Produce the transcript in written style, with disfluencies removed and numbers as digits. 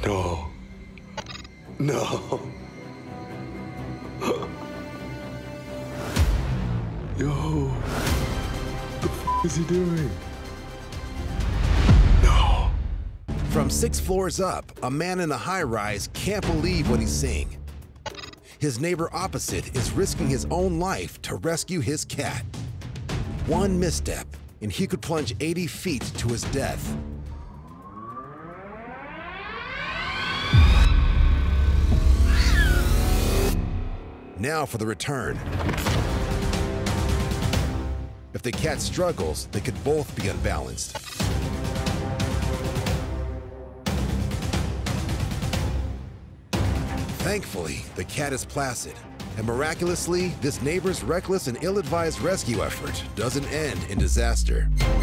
No. No. Yo. What the f is he doing? No. From 6 floors up, a man in a high-rise can't believe what he's seeing. His neighbor opposite is risking his own life to rescue his cat. One misstep, and he could plunge 80 feet to his death. Now for the return. If the cat struggles, they could both be unbalanced. Thankfully, the cat is placid, and miraculously, this neighbor's reckless and ill-advised rescue effort doesn't end in disaster.